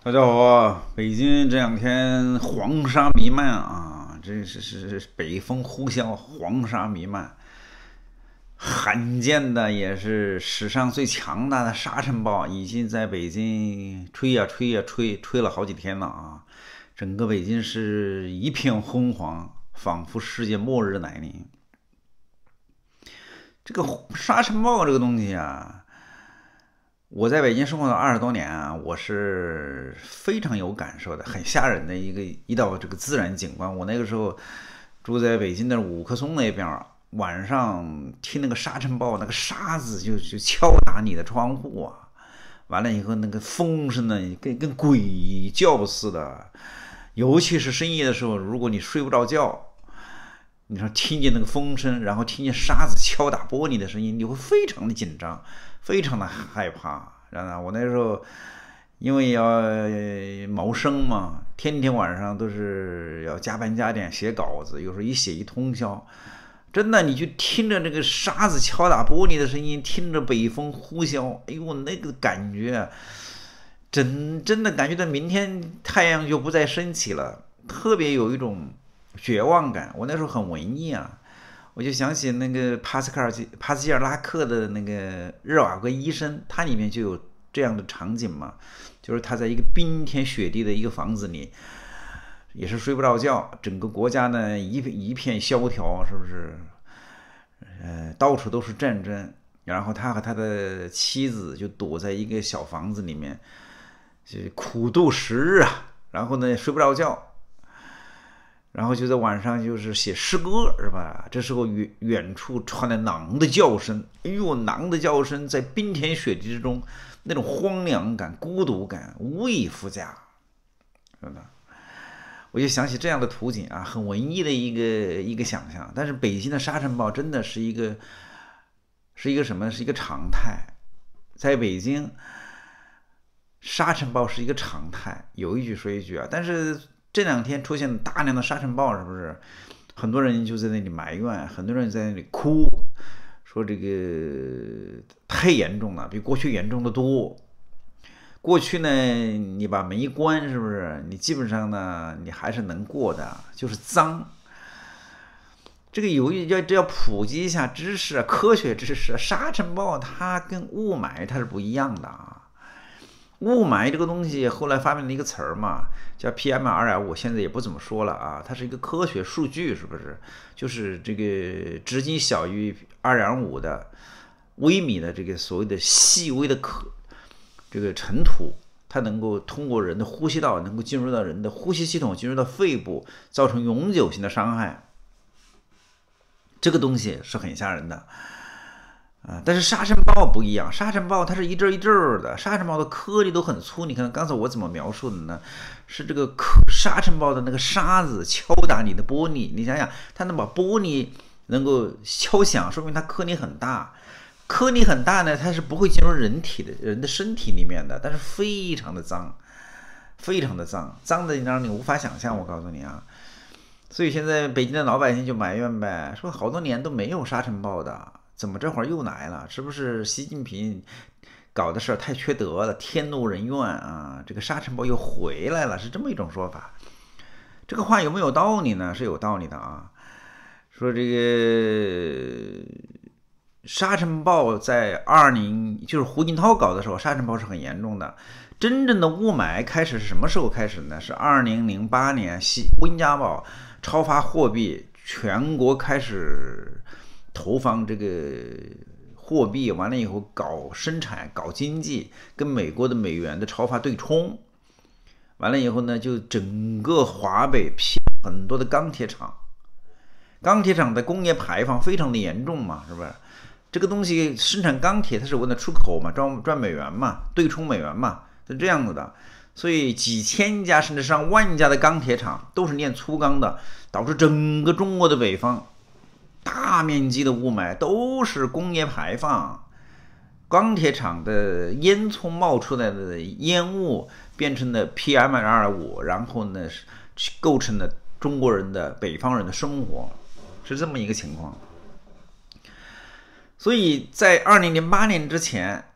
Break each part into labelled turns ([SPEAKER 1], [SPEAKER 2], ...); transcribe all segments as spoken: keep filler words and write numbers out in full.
[SPEAKER 1] 大家好啊！北京这两天黄沙弥漫啊，这是是北风呼啸，黄沙弥漫，罕见的也是史上最强大的沙尘暴，已经在北京吹呀吹呀吹，吹了好几天了啊！整个北京是一片昏黄，仿佛世界末日来临。这个沙尘暴这个东西啊。我在北京生活了二十多年啊，我是非常有感受的，很吓人的一个一道这个自然景观。我那个时候住在北京的五棵松那边，晚上听那个沙尘暴，那个沙子就就敲打你的窗户啊，完了以后那个风声呢，跟跟鬼叫似的。尤其是深夜的时候，如果你睡不着觉，你说听见那个风声，然后听见沙子敲打玻璃的声音，你会非常的紧张。非常的害怕，然后我那时候因为要谋生嘛，天天晚上都是要加班加点写稿子，有时候一写一通宵。真的，你就听着那个沙子敲打玻璃的声音，听着北风呼啸，哎呦，那个感觉，真真的感觉到明天太阳就不再升起了，特别有一种绝望感。我那时候很文艺啊。我就想起那个帕斯卡尔帕斯捷尔拉克的那个日瓦戈医生，他里面就有这样的场景嘛，就是他在一个冰天雪地的一个房子里，也是睡不着觉，整个国家呢一一片萧条，是不是？呃，到处都是战争，然后他和他的妻子就躲在一个小房子里面，就苦度时日啊，然后呢睡不着觉。然后就在晚上就是写诗歌，是吧？这时候远远处传来狼的叫声，哎呦，狼的叫声在冰天雪地之中，那种荒凉感、孤独感无以复加，真的。我就想起这样的图景啊，很文艺的一个一个想象。但是北京的沙尘暴真的是一个是一个什么？是一个常态，在北京，沙尘暴是一个常态。有一句说一句啊，但是。这两天出现大量的沙尘暴，是不是？很多人就在那里埋怨，很多人在那里哭，说这个太严重了，比过去严重的多。过去呢，你把门一关，是不是？你基本上呢，你还是能过的，就是脏。这个有要这要普及一下知识啊，科学知识。沙尘暴它跟雾霾它是不一样的啊。雾霾这个东西后来发明了一个词儿嘛，叫 P M 二点五， 现在也不怎么说了啊，它是一个科学数据，是不是？就是这个直径小于 二点五 的微米的这个所谓的细微的可这个尘土，它能够通过人的呼吸道，能够进入到人的呼吸系统，进入到肺部，造成永久性的伤害。这个东西是很吓人的。啊，但是沙尘暴不一样，沙尘暴它是一阵一阵的，沙尘暴的颗粒都很粗。你看刚才我怎么描述的呢？是这个沙尘暴的那个沙子敲打你的玻璃，你想想，它能把玻璃能够敲响，说明它颗粒很大。颗粒很大呢，它是不会进入人体的人的身体里面的，但是非常的脏，非常的脏，脏的让你无法想象。我告诉你啊，所以现在北京的老百姓就埋怨呗，说好多年都没有沙尘暴的。怎么这会儿又来了？是不是习近平搞的事儿太缺德了，天怒人怨啊？这个沙尘暴又回来了，是这么一种说法。这个话有没有道理呢？是有道理的啊。说这个沙尘暴在二零就是胡锦涛搞的时候，沙尘暴是很严重的。真正的雾霾开始是什么时候开始呢？是二零零八年，温家宝超发货币，全国开始。投放这个货币，完了以后搞生产、搞经济，跟美国的美元的超发对冲。完了以后呢，就整个华北批很多的钢铁厂，钢铁厂的工业排放非常的严重嘛，是不是？这个东西生产钢铁，它是为了出口嘛，赚赚美元嘛，对冲美元嘛，是这样子的。所以几千家甚至上万家的钢铁厂都是炼粗钢的，导致整个中国的北方。大面积的雾霾都是工业排放，钢铁厂的烟囱冒出来的烟雾变成了 P M 二点五， 然后呢构成了中国人的北方人的生活，是这么一个情况。所以在二零零八年之前，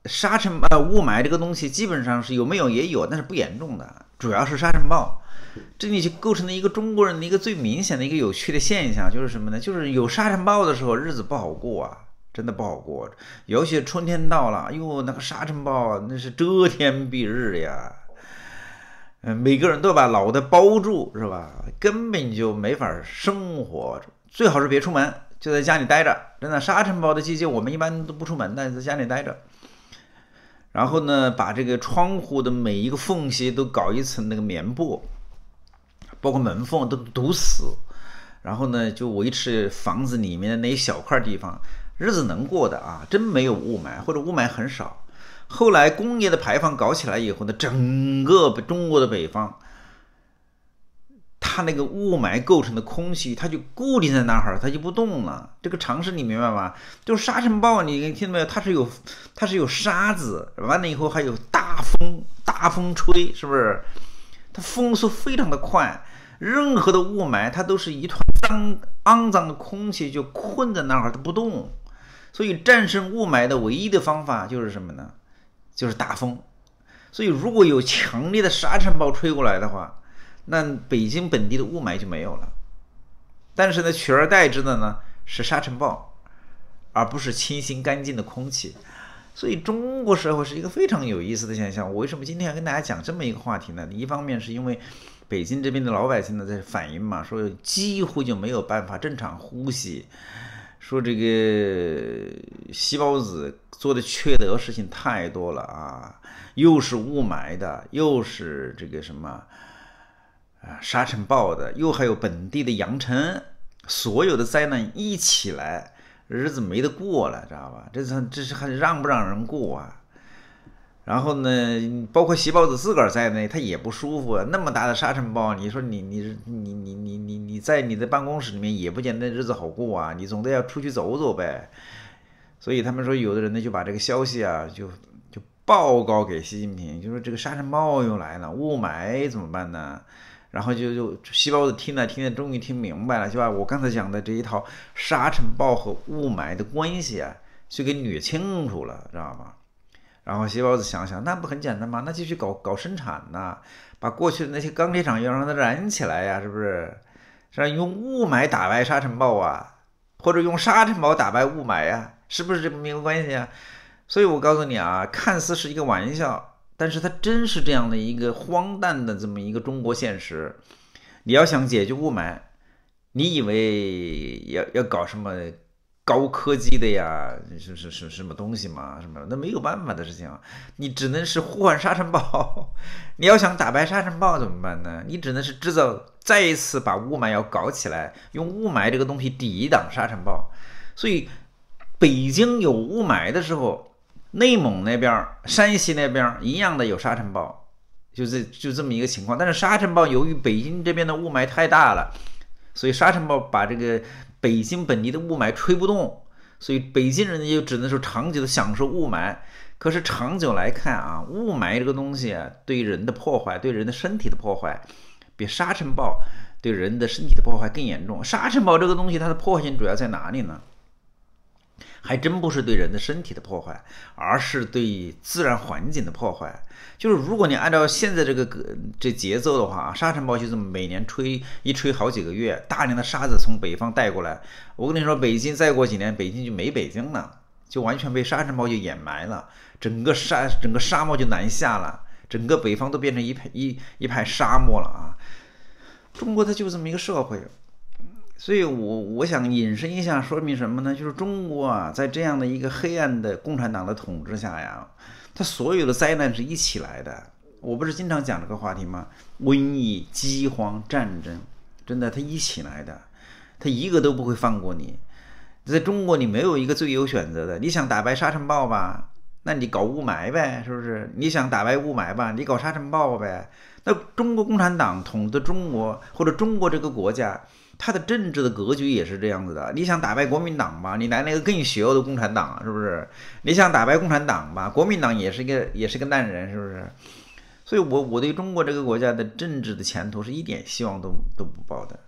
[SPEAKER 1] 沙尘呃雾霾这个东西基本上是有没有也有，但是不严重的，主要是沙尘暴。这里就构成了一个中国人的一个最明显的一个有趣的现象，就是什么呢？就是有沙尘暴的时候，日子不好过啊，真的不好过。尤其春天到了，哎呦，那个沙尘暴那是遮天蔽日呀，嗯，每个人都把脑袋包住，是吧？根本就没法生活，最好是别出门，就在家里待着。真的，沙尘暴的季节，我们一般都不出门的，在家里待着。然后呢，把这个窗户的每一个缝隙都搞一层那个棉布，包括门缝都堵死。然后呢，就维持房子里面的那一小块地方，日子能过的啊，真没有雾霾，或者雾霾很少。后来工业的排放搞起来以后呢，整个中国的北方，它那个雾霾构成的空气，它就固定在那儿，它就不动了。这个常识你明白吗？就是沙尘暴，你听到没有？它是有，它是有沙子，完了以后还有大风，大风吹，是不是？它风速非常的快，任何的雾霾，它都是一团脏肮脏的空气就困在那儿，它不动。所以战胜雾霾的唯一的方法就是什么呢？就是大风。所以如果有强烈的沙尘暴吹过来的话，那北京本地的雾霾就没有了。但是呢，取而代之的呢是沙尘暴，而不是清新干净的空气。所以中国社会是一个非常有意思的现象。我为什么今天要跟大家讲这么一个话题呢？一方面是因为北京这边的老百姓呢在反映嘛，说几乎就没有办法正常呼吸，说这个细胞子做的缺德事情太多了啊，又是雾霾的，又是这个什么啊沙尘暴的，又还有本地的扬尘，所有的灾难一起来，日子没得过了，知道吧？这是这是还让不让人过啊？然后呢，包括细胞子自个儿在内，他也不舒服啊。那么大的沙尘暴，你说你你你你你你你在你的办公室里面也不见得日子好过啊，你总得要出去走走呗。所以他们说，有的人呢就把这个消息啊，就就报告给习近平，就说这个沙尘暴又来了，雾霾怎么办呢？然后就就细胞子听了听了，终于听明白了，就把我刚才讲的这一套沙尘暴和雾霾的关系啊，就给捋清楚了，知道吗？然后细胞子想想，那不很简单吗？那就去搞搞生产呐，把过去的那些钢铁厂要让它燃起来呀，是不是？是吧？用雾霾打败沙尘暴啊，或者用沙尘暴打败雾霾啊，是不是这么一个关系啊？所以我告诉你啊，看似是一个玩笑。但是它真是这样的一个荒诞的这么一个中国现实。你要想解决雾霾，你以为要要搞什么高科技的呀，是是是什么东西嘛？什么那没有办法的事情，你只能是呼唤沙尘暴。你要想打败沙尘暴怎么办呢？你只能是制造再一次把雾霾要搞起来，用雾霾这个东西抵挡沙尘暴。所以北京有雾霾的时候，内蒙那边、山西那边一样的有沙尘暴，就这就这么一个情况。但是沙尘暴由于北京这边的雾霾太大了，所以沙尘暴把这个北京本地的雾霾吹不动，所以北京人就只能说长久的享受雾霾。可是长久来看啊，雾霾这个东西啊，对人的破坏，对人的身体的破坏，比沙尘暴对人的身体的破坏更严重。沙尘暴这个东西它的破坏性主要在哪里呢？还真不是对人的身体的破坏，而是对自然环境的破坏。就是如果你按照现在这个这节奏的话，沙尘暴就这么每年吹一吹好几个月，大量的沙子从北方带过来。我跟你说，北京再过几年，北京就没北京了，就完全被沙尘暴就掩埋了，整个沙整个沙漠就南下了，整个北方都变成一片一一派沙漠了啊！中国它就这么一个社会。所以我我想引申一下，说明什么呢？就是中国啊，在这样的一个黑暗的共产党的统治下呀，它所有的灾难是一起来的。我不是经常讲这个话题吗？瘟疫、饥荒、战争，真的它一起来的，它一个都不会放过你。在中国，你没有一个最优选择的。你想打败沙尘暴吧，那你搞雾霾呗，是不是？你想打败雾霾吧，你搞沙尘暴呗。那中国共产党统治中国，或者中国这个国家，他的政治的格局也是这样子的。你想打败国民党吧，你来那个更邪恶的共产党，是不是？你想打败共产党吧，国民党也是一个也是个烂人，是不是？所以我我对中国这个国家的政治的前途是一点希望都都不抱的。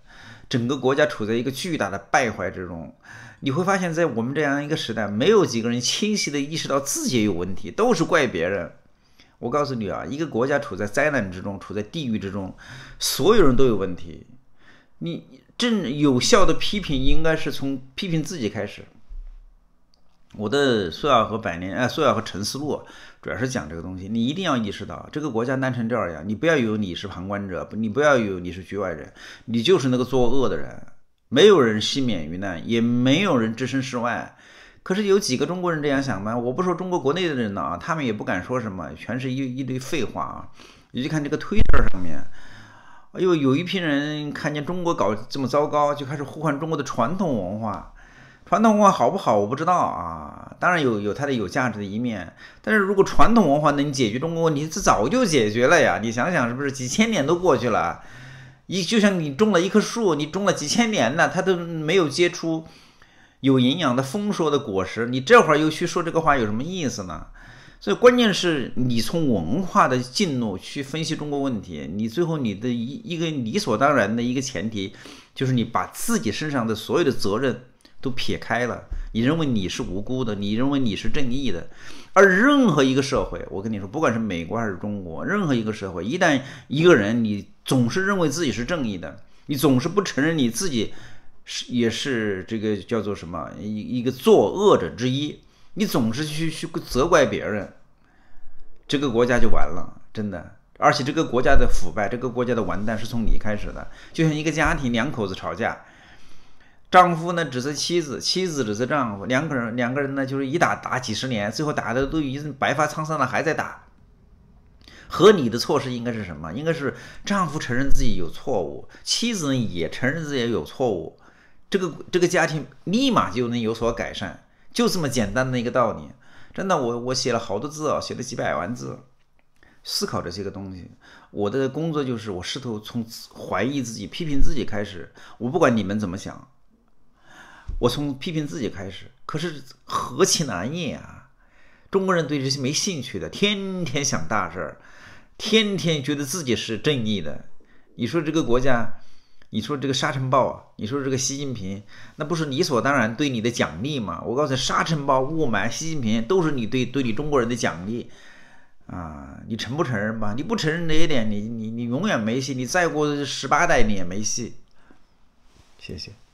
[SPEAKER 1] 整个国家处在一个巨大的败坏之中。你会发现在我们这样一个时代，没有几个人清晰的意识到自己也有问题，都是怪别人。我告诉你啊，一个国家处在灾难之中，处在地狱之中，所有人都有问题。你正有效的批评应该是从批评自己开始。我的苏亚和百年，哎，苏亚和陈思路主要是讲这个东西。你一定要意识到，这个国家烂成这样，你不要有你是旁观者，你不要有你是局外人，你就是那个作恶的人。没有人幸免于难，也没有人置身事外。可是有几个中国人这样想吗？我不说中国国内的人呢啊，他们也不敢说什么，全是一一堆废话啊。你去看这个推特上面，哎呦，有一批人看见中国搞这么糟糕，就开始呼唤中国的传统文化。传统文化好不好，我不知道啊。当然有有它的有价值的一面，但是如果传统文化能解决中国问题，这早就解决了呀。你想想是不是？几千年都过去了。一就像你种了一棵树，你种了几千年了，它都没有结出有营养的丰硕的果实，你这会儿又去说这个话有什么意思呢？所以关键是你从文化的进入去分析中国问题，你最后你的一一个理所当然的一个前提就是你把自己身上的所有的责任都撇开了，你认为你是无辜的，你认为你是正义的。而任何一个社会，我跟你说，不管是美国还是中国，任何一个社会，一旦一个人你总是认为自己是正义的，你总是不承认你自己是也是这个叫做什么一一个作恶者之一，你总是去去责怪别人，这个国家就完了，真的。而且这个国家的腐败，这个国家的完蛋是从你开始的。就像一个家庭，两口子吵架，丈夫呢指责妻子，妻子指责丈夫，两个人两个人呢就是一打打几十年，最后打的都已经白发苍苍了，还在打。合理的措施应该是什么？应该是丈夫承认自己有错误，妻子呢也承认自己有错误，这个这个家庭立马就能有所改善，就这么简单的一个道理。真的，我我写了好多字啊，写了几百万字，思考这些个东西。我的工作就是我试图从怀疑自己、批评自己开始。我不管你们怎么想，我从批评自己开始。可是何其难也啊！中国人对这些没兴趣的，天天想大事儿，天天觉得自己是正义的。你说这个国家，你说这个沙尘暴啊，你说这个习近平，那不是理所当然对你的奖励吗？我告诉你，沙尘暴、雾霾、习近平都是你对对你中国人的奖励啊！你承不承认吧？你不承认这一点，你你你永远没戏，你再过十八代你也没戏。谢谢。